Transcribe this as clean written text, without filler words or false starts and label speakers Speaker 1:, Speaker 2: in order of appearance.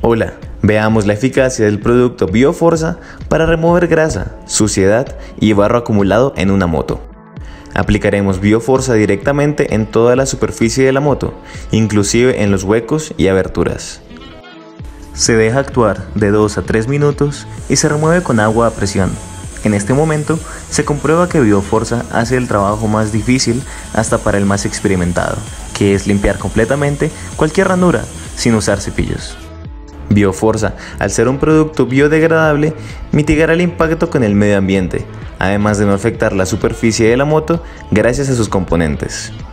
Speaker 1: Hola, veamos la eficacia del producto Bioforza para remover grasa, suciedad y barro acumulado en una moto. Aplicaremos Bioforza directamente en toda la superficie de la moto, inclusive en los huecos y aberturas. Se deja actuar de 2 a 3 minutos y se remueve con agua a presión. En este momento se comprueba que Bioforza hace el trabajo más difícil hasta para el más experimentado, que es limpiar completamente cualquier ranura sin usar cepillos. Bioforza, al ser un producto biodegradable, mitigará el impacto con el medio ambiente, además de no afectar la superficie de la moto gracias a sus componentes.